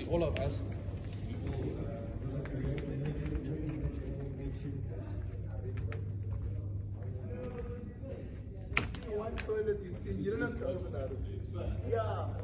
all of us. One toilet you've seen, you don't have to open that. Yeah.